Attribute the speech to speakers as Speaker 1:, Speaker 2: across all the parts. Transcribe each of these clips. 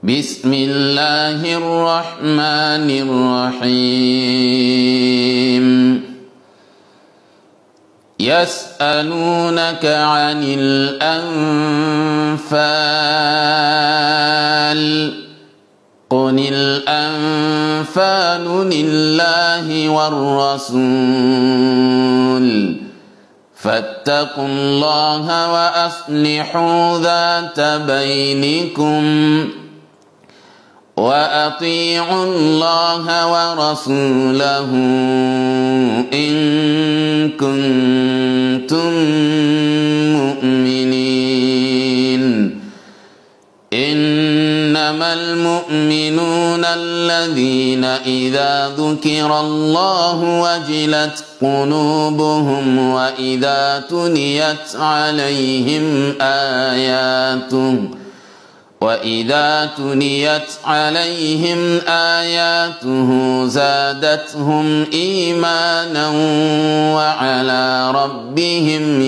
Speaker 1: بسم الله الرحمن الرحيم يسألونك عن الأنفال قل الأنفال لله والرسول فاتقوا الله وأصلحوا ذات بينكم وأطيعوا الله ورسوله إن كنتم مؤمنين إنما المؤمنون الذين إذا ذكر الله وجلت قلوبهم وإذا تليت عليهم آياته زادتهم إيمانا وعلى ربهم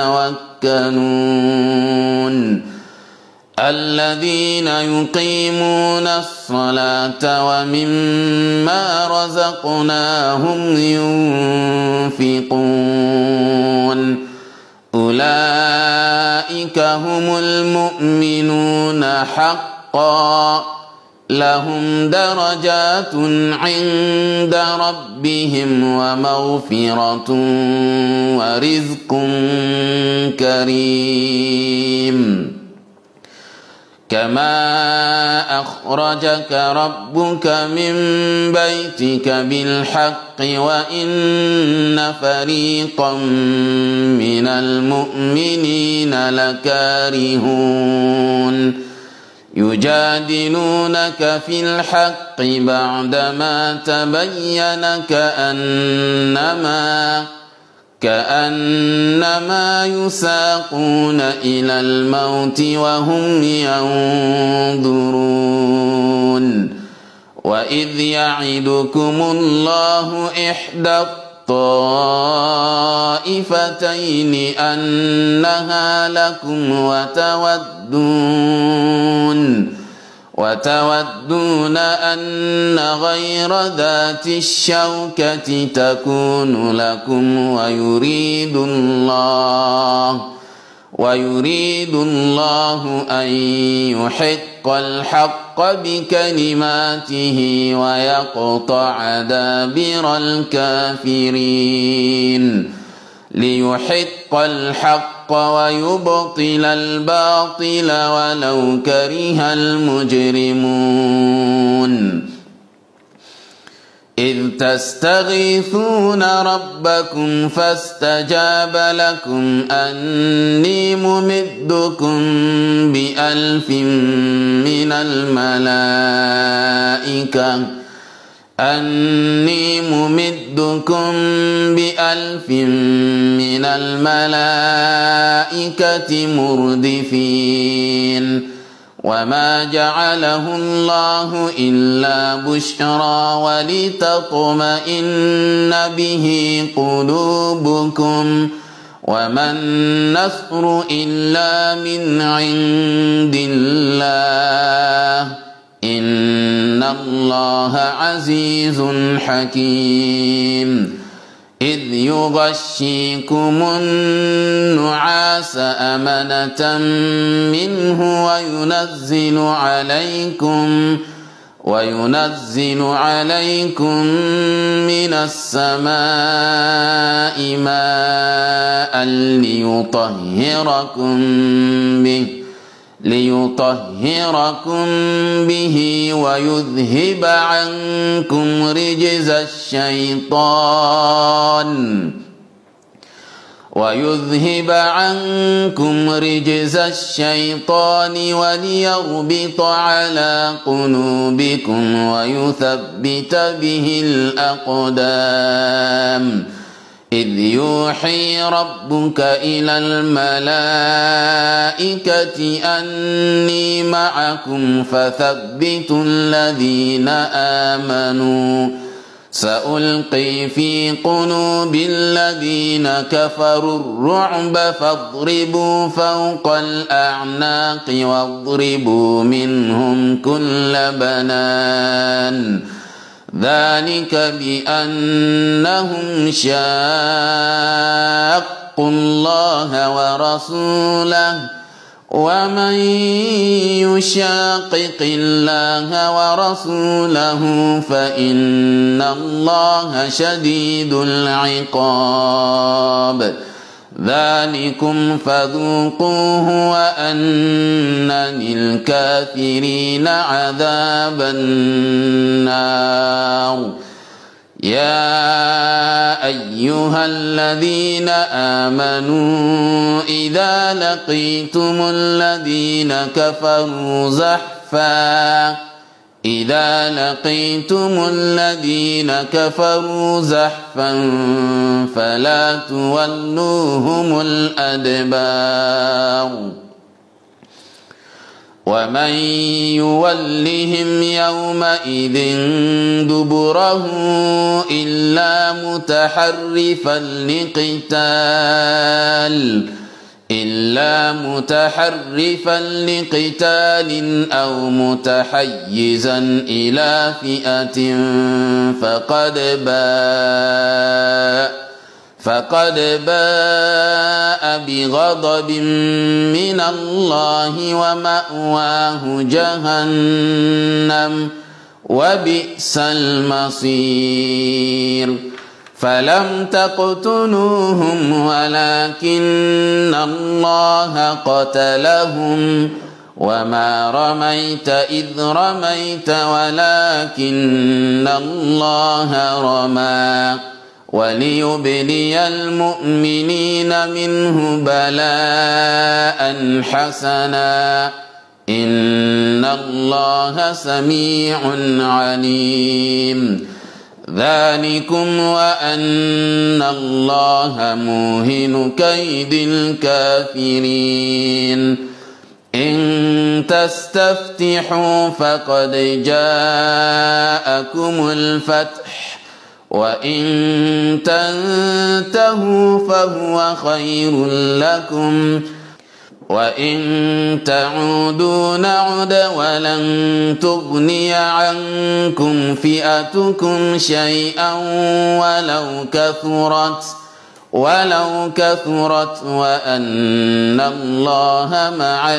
Speaker 1: يتوكلون الذين يقيمون الصلاة ومما رزقناهم ينفقون أولئك هم المؤمنون حقا لهم درجات عند ربهم ومغفرة ورزق كريم كما أخرجك ربك من بيتك بالحق وإن فريقا من المؤمنين لكارهون يجادلونك في الحق بعدما تبين كأنما يساقون إلى الموت وهم ينظرون وإذ يعدكم الله إحدى الطائفتين أنها لكم وتودون أن غير ذات الشوكة تكون لكم ويريد الله أن يحق الحق بكلماته ويقطع دابر الكافرين ليحق الحق ويبطل الباطل ولو كره المجرمون إذ تستغيثون ربكم فاستجاب لكم أني ممدكم بألف من الملائكة مردفين وما جعله الله إلا بشرى ولتطمئن به قلوبكم وما النصر إلا من عند الله إن الله عزيز حكيم إذ يغشيكم النعاس أمنة منه وينزل عليكم من السماء ماء ليطهركم به ويذهب عنكم رجز الشيطان وليربط على قلوبكم ويثبت به الأقدام إذ يوحي ربك إلى الملائكة أني معكم فثبتوا الذين آمنوا سألقي في قلوب الذين كفروا الرعب فاضربوا فوق الأعناق واضربوا منهم كل بنان ذلك بأنهم شاقوا الله ورسوله ومن يشاقق الله ورسوله فإن الله شديد العقاب ذلكم فذوقوه وأن للكافرين عذاب النار يا أيها الذين آمنوا إذا لقيتم الذين كفروا زحفا فلا تولوهم الأدبار ومن يولهم يومئذ دبره إلا متحرفا لقتال أو متحيزا إلى فئة فقد باء بغضب من الله ومأواه جهنم وبئس المصير فلم تقتلوهم ولكن الله قتلهم وما رميت إذ رميت ولكن الله رمى وليبلي المؤمنين منه بلاء حسنا إن الله سميع عليم ذلكم وأن الله موهن كيد الكافرين إن تستفتحوا فقد جاءكم الفتح وإن تنتهوا فهو خير لكم وإن تعودوا نعد ولن تغني عنكم فئتكم شيئا ولو كثرت وأن الله مع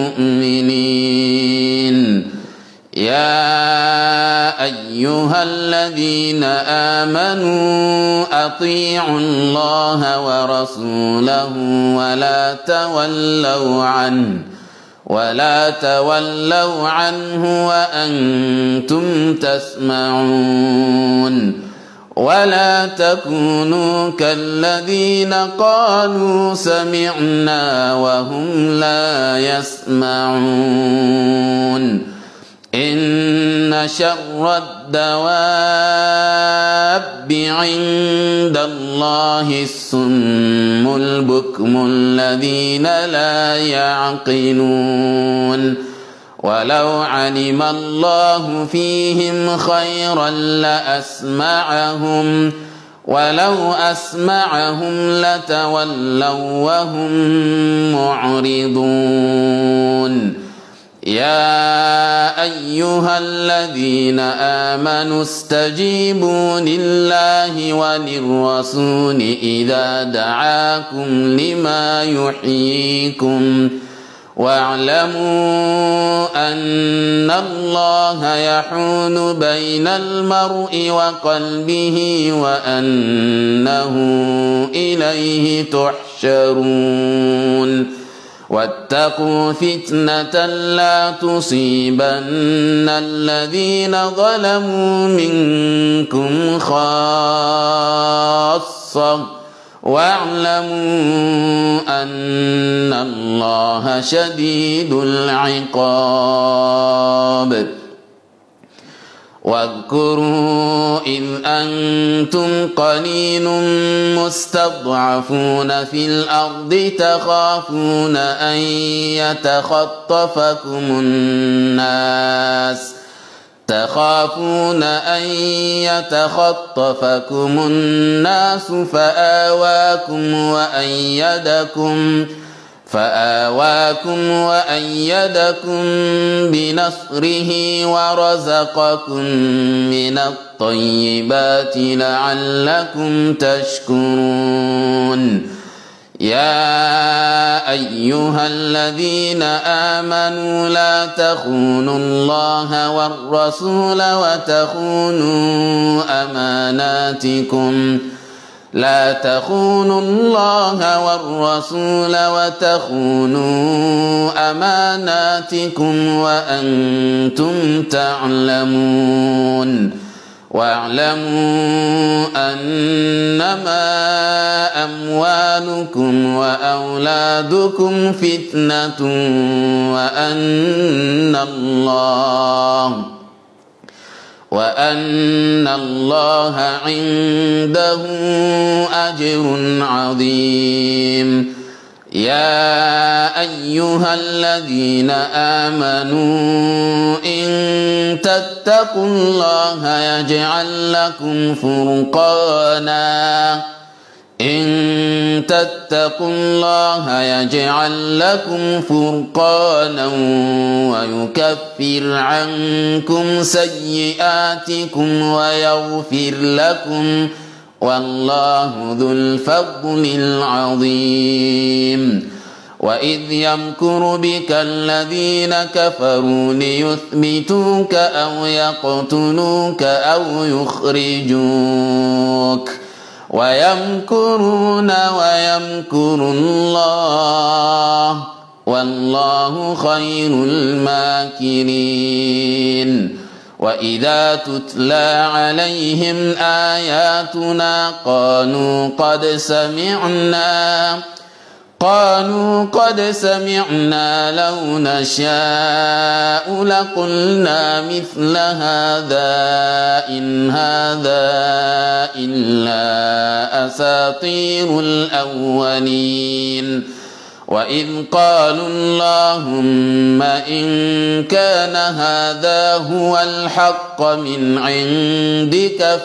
Speaker 1: المؤمنين يا أيها الذين آمنوا أطيعوا الله ورسوله ولا تولوا عنه وأنتم تسمعون ولا تكونوا كالذين قالوا سمعنا وهم لا يسمعون إن شر الدواب عند الله الصم البكم الذين لا يعقلون ولو علم الله فيهم خيرا لأسمعهم ولو أسمعهم لتولوا وهم معرضون يا أيها الذين آمنوا استجيبوا لله وللرسول إذا دعاكم لما يحييكم واعلموا أن الله يحول بين المرء وقلبه وأنه إليه تحشرون واتقوا فتنة لا تصيبن الذين ظلموا منكم خاصة واعلموا أن الله شديد العقاب واذكروا إذ أنتم قليل مستضعفون في الأرض تخافون أن تخافون أن يتخطفكم الناس فآواكم وأيدكم بنصره ورزقكم من الطيبات لعلكم تشكرون يا أيها الذين آمنوا لا تخونوا الله والرسول وتخونوا أماناتكم وأنتم تعلمون واعلموا أنما أموالكم وأولادكم فتنة وأن الله عنده أجر عظيم يا أيها الذين آمنوا إن تتقوا الله يجعل لكم فرقانا ويكفر عنكم سيئاتكم ويغفر لكم والله ذو الفضل العظيم وإذ يمكر بك الذين كفروا ليثبتوك أو يقتلوك أو يخرجوك ويمكرون ويمكر الله والله خير الماكرين وإذا تتلى عليهم آياتنا قالوا قد سمعنا لو نشاء لقلنا مثل هذا إن هذا إلا أساطير الأولين وإذ قالوا اللهم إن كان هذا هو الحق من عندك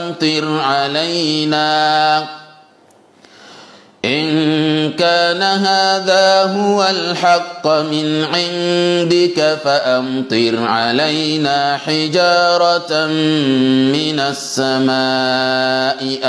Speaker 1: فأمطر علينا حجارة من السماء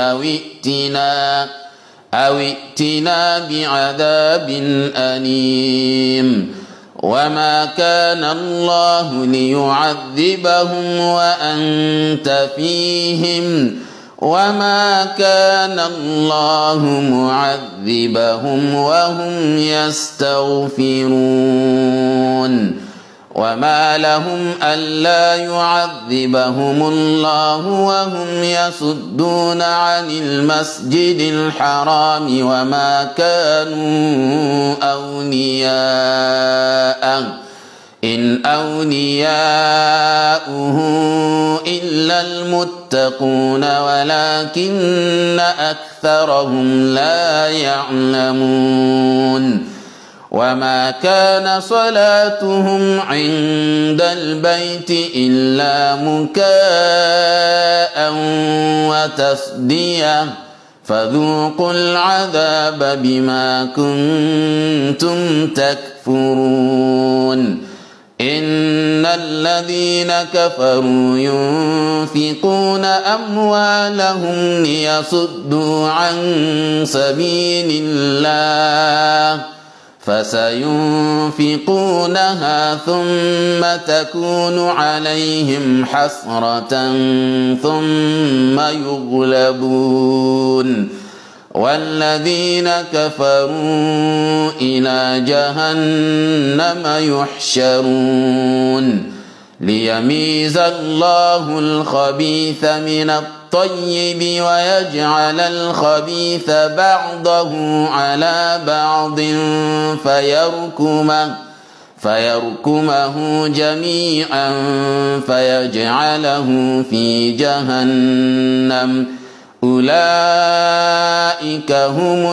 Speaker 1: أو ائتنا بعذاب أليم وما كان الله ليعذبهم وأنت فيهم وما كان الله معذبهم وهم يستغفرون وما لهم ألا يعذبهم الله وهم يصدون عن المسجد الحرام وما كانوا أولياءه إن أولياؤه إلا المتقون ولكن أكثرهم لا يعلمون وما كان صلاتهم عند البيت إلا مكاء وتصدية فذوقوا العذاب بما كنتم تكفرون إن الذين كفروا ينفقون أموالهم ليصدوا عن سبيل الله فسينفقونها ثم تكون عليهم حسرة ثم يغلبون والذين كفروا إلى جهنم يحشرون ليميز الله الخبيث من الطيب ويجعل الخبيث بعضه على بعض فيركمه جميعا فيجعله في جهنم أولئك هم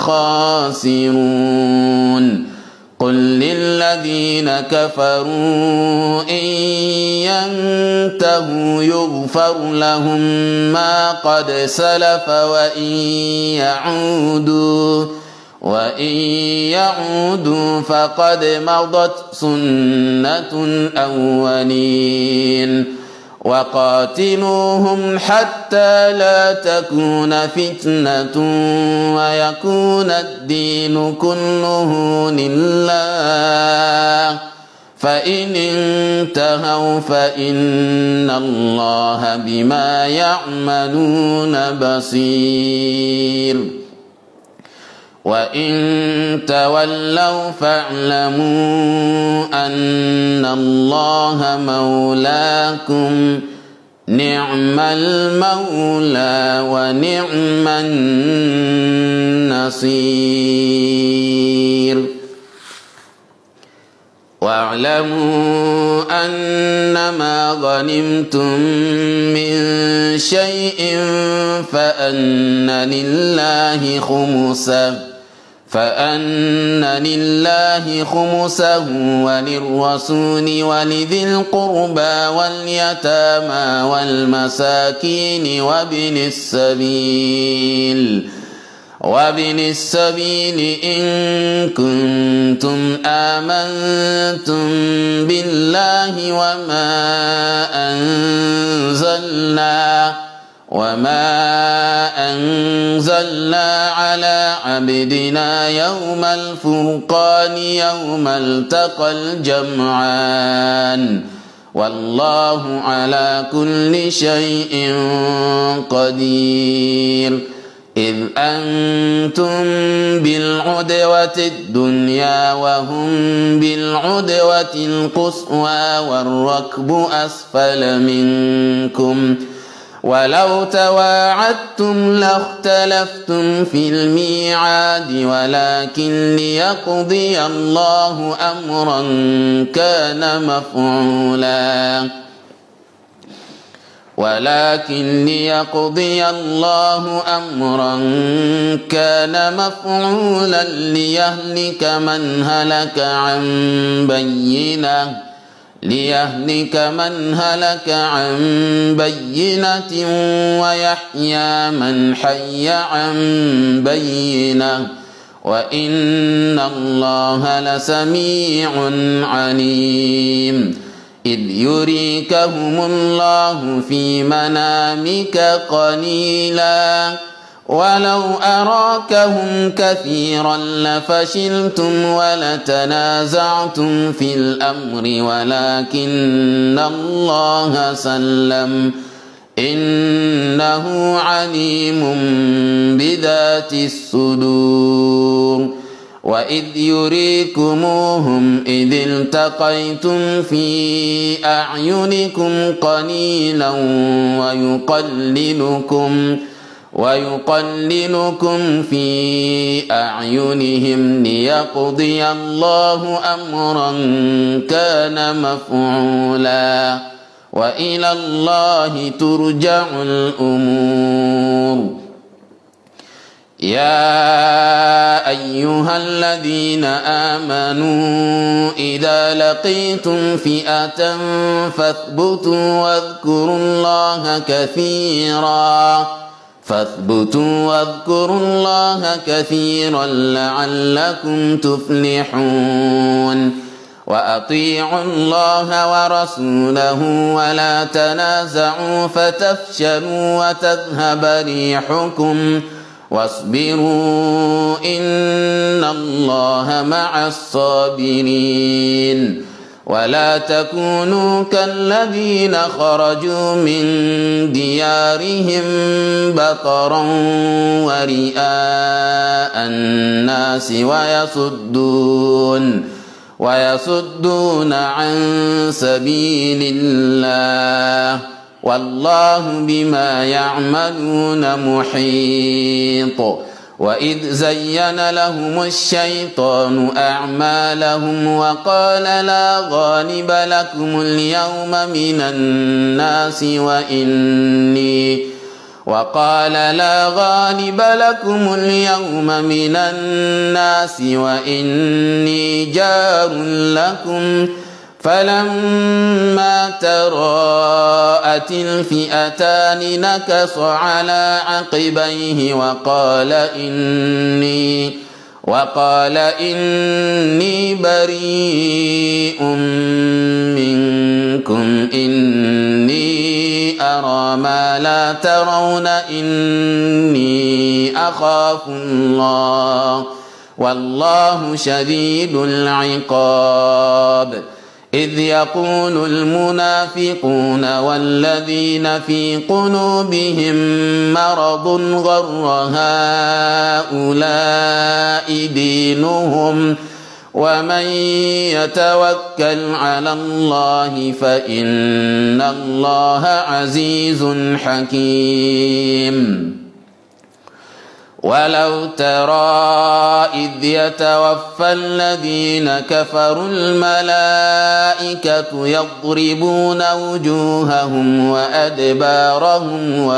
Speaker 1: الخاسرون قل للذين كفروا إن ينتهوا يغفر لهم ما قد سلف وإن يعودوا فقد مضت سنة الأولين وقاتلوهم حتى لا تكون فتنة ويكون الدين كله لله فإن انتهوا فإن الله بما يعملون بصير وإن تولوا فاعلموا أن الله مولاكم نعم المولى ونعم النصير واعلموا أنما غنمتم من شيء فأن لله خمسه وللرسول ولذي القربى واليتامى والمساكين وابن السبيل إن كنتم آمنتم بالله وما أنزلنا على عبدنا يوم الفرقان يوم التقى الجمعان والله على كل شيء قدير إذ أنتم بالعدوة الدنيا وهم بالعدوة القصوى والركب أسفل منكم ولو تواعدتم لاختلفتم في الميعاد ولكن ليقضي الله أمرا كان مفعولا ليهلك من هلك عن بينة ويحيى من حي عن بينة وإن الله لسميع عليم إذ يريكهم الله في منامك قليلا ولو أراكهم كثيرا لفشلتم ولتنازعتم في الأمر ولكن الله سلم إنه عليم بذات الصدور وإذ يريكموهم إذ التقيتم في أعينكم قليلا ويقللكم في أعينهم ليقضي الله أمرا كان مفعولا وإلى الله ترجع الأمور يا أيها الذين آمنوا إذا لقيتم فئة فاثبتوا واذكروا الله كثيرا لعلكم تفلحون وأطيعوا الله ورسوله ولا تنازعوا فتفشلوا وتذهب ريحكم واصبروا إن الله مع الصابرين ولا تكونوا كالذين خرجوا من ديارهم بطرا ورئاء الناس ويصدون عن سبيل الله والله بما يعملون محيط وإذ زين لهم الشيطان أعمالهم وقال لا غالب لكم اليوم من الناس وإني جار لكم فلما تراءت الفئتان نكص على عقبيه وقال إني بريء منكم إني أرى ما لا ترون إني أخاف الله والله شديد العقاب إذ يقول المنافقون والذين في قلوبهم مرض غر هؤلاء دينهم ومن يتوكل على الله فإن الله عزيز حكيم ولو ترى إذ يتوفى الذين كفروا الملائكة يضربون وجوههم وأدبارهم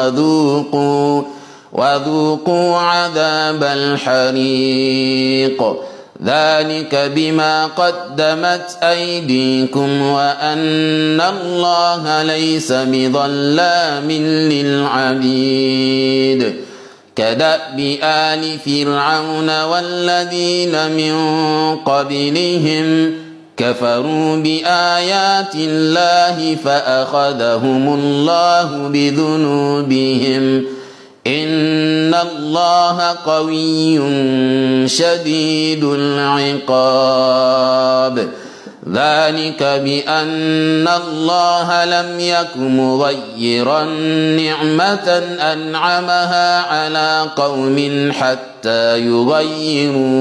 Speaker 1: وذوقوا عذاب الحريق ذلك بما قدمت أيديكم وأن الله ليس بظلام للعبيد كدأب آل فرعون والذين من قبلهم كفروا بآيات الله فأخذهم الله بذنوبهم إن الله قوي شديد العقاب ذلك بأن الله لم يك مغيرا نعمة أنعمها على قوم حتى يغيروا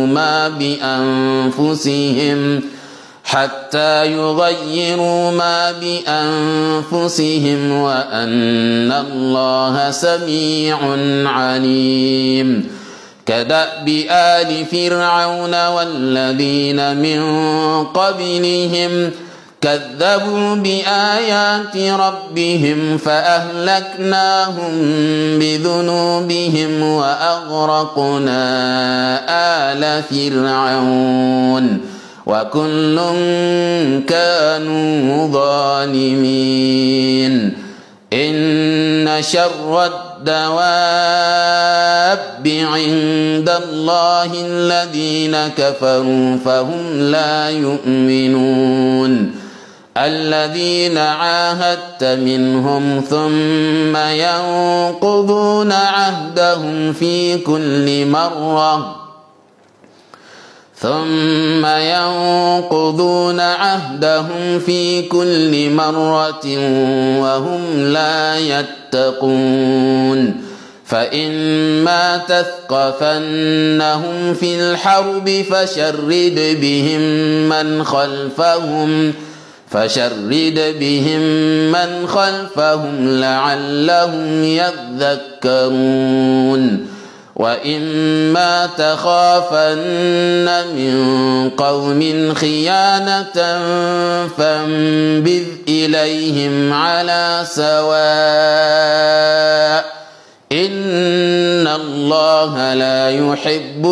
Speaker 1: ما بأنفسهم وأن الله سميع عليم كدأب آل فرعون والذين من قبلهم كذبوا بآيات ربهم فأهلكناهم بذنوبهم وأغرقنا آل فرعون وكل كانوا ظالمين إن شر الدواب عند الله الذين كفروا فهم لا يؤمنون الذين عاهدت منهم ثم ينقضون عهدهم في كل مرة وهم لا يتقون فإما تثقفنهم في الحرب فشرد بهم من خلفهم لعلهم يذكرون وإما تخافن من قوم خيانة فانبذ إليهم على سواء إن الله لا يحب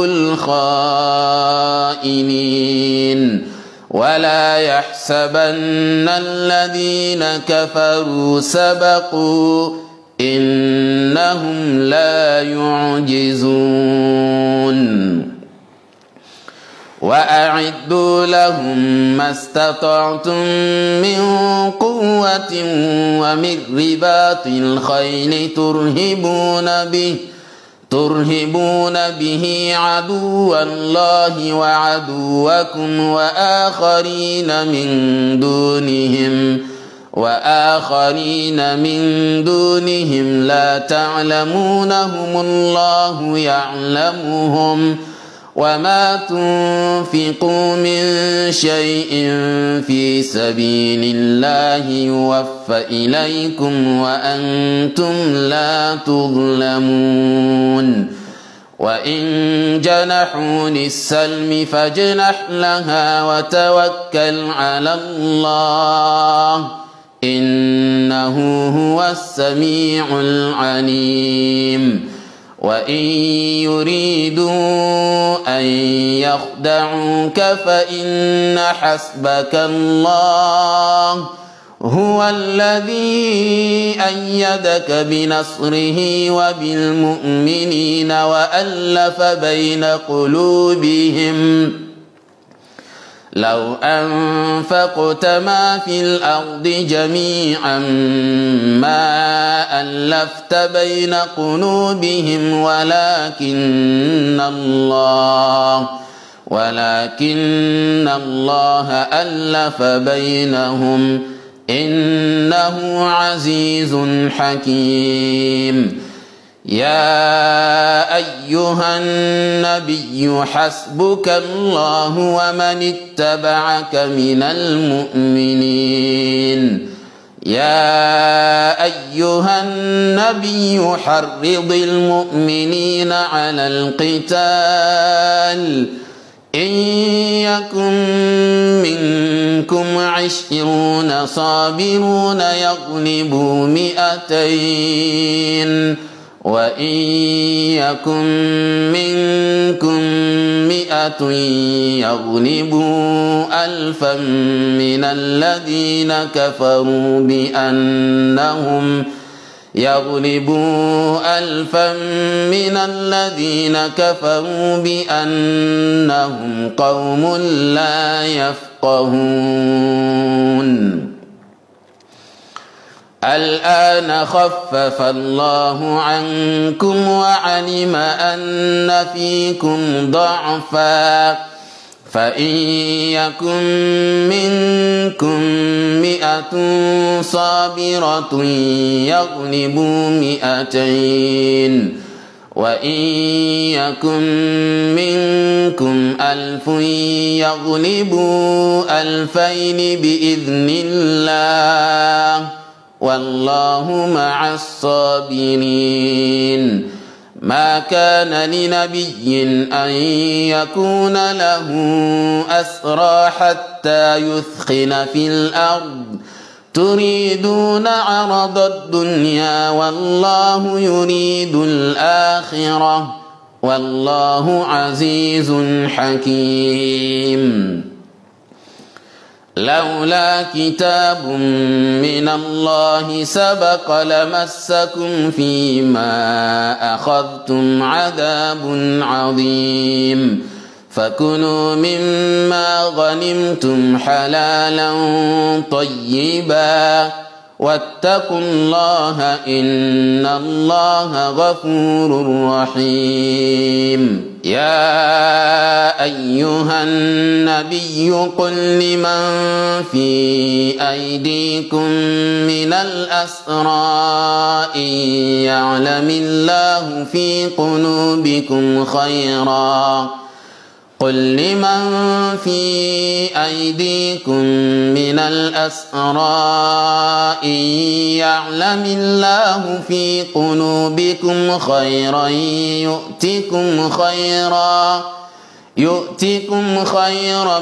Speaker 1: الخائنين ولا يحسبن الذين كفروا سبقوا إنهم لا يعجزون وأعدوا لهم ما استطعتم من قوة ومن رباط الخيل ترهبون به عدو الله وعدوكم وآخرين من دونهم لا تعلمونهم الله يعلمهم وما تنفقوا من شيء في سبيل الله يوفى إليكم وأنتم لا تظلمون وإن جنحوا للسلم فاجنح لها وتوكل على الله إنه هو السميع العليم وإن يريدوا أن يخدعوك فإن حسبك الله هو الذي أيدك بنصره وبالمؤمنين وألف بين قلوبهم لو أنفقت ما في الأرض جميعا ما ألفت بين قلوبهم ولكن الله ألف بينهم إنه عزيز حكيم. يا أيها النبي حسبك الله ومن اتبعك من المؤمنين. يا أيها النبي حرض المؤمنين على القتال إن يكن منكم 20 صابرون يغلبوا 200 وإن يكن منكم 100 يغلبوا 1000 من الذين كفروا بأنهم قوم لا يفقهون. الآن خفف الله عنكم وعلم أن فيكم ضعفا فإن يكن منكم 100 صابرة يغلبوا 200 وإن يكن منكم 1000 يغلبوا 2000 بإذن الله والله مع الصابرين. ما كان لنبي أن يكون له أسرى حتى يثخن في الأرض تريدون عرض الدنيا والله يريد الآخرة والله عزيز حكيم. لولا كتاب من الله سبق لمسكم فيما أخذتم عذاب عظيم فكلوا مما غنمتم حلالا طيبا واتقوا الله إن الله غفور رحيم. يا أيها النبي قل لمن في أيديكم من الأسرى إن يعلم الله في قلوبكم خيرا قل لمن في أيديكم من الأسرى إن يعلم الله في قلوبكم خيرا يؤتكم خيرا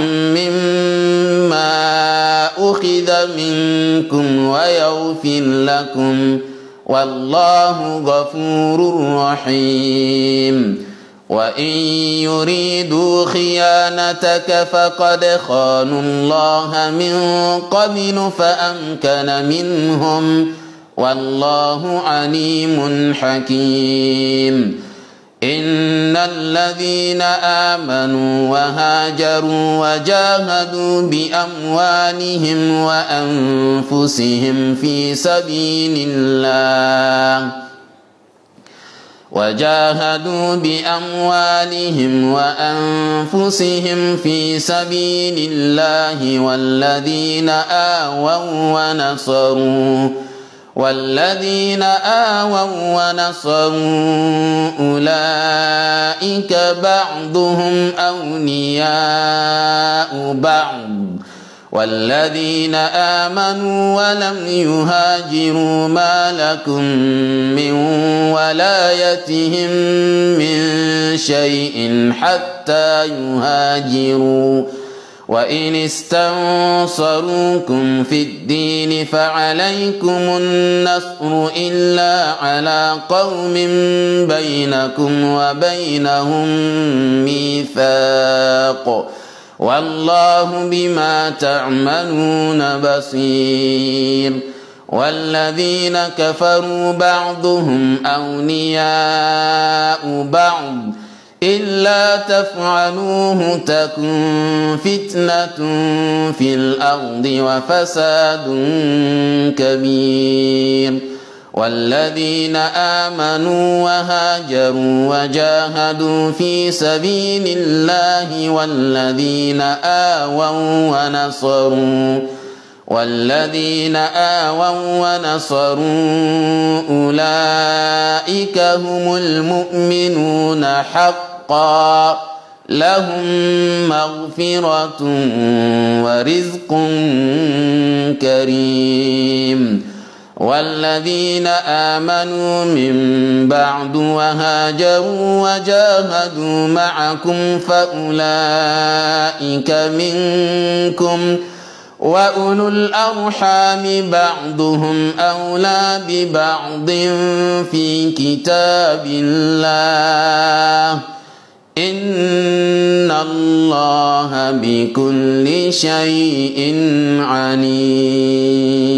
Speaker 1: مما أخذ منكم ويغفر لكم والله غفور رحيم. وإن يريدوا خيانتك فقد خانوا الله من قبل فأمكن منهم والله عليم حكيم. إن الذين آمنوا وهاجروا وجاهدوا بأموالهم وأنفسهم في سبيل الله والذين آووا ونصروا أولئك بعضهم أولياء بعض والذين آمنوا ولم يهاجروا ما لكم من ولايتهم من شيء حتى يهاجروا وإن استنصروكم في الدين فعليكم النصر إلا على قوم بينكم وبينهم ميثاق والله بما تعملون بصير والذين كفروا بعضهم أولياء بعض إلا تفعلوه تكن فتنة في الأرض وفساد كبير والذين آمنوا وهاجروا وجاهدوا في سبيل الله والذين آووا ونصروا أولئك هم المؤمنون حقا لهم مغفرة ورزق كريم والذين آمنوا من بعد وهاجروا وجاهدوا معكم فأولئك منكم وأولو الأرحام بعضهم أولى ببعض في كتاب الله إن الله بكل شيء عليم.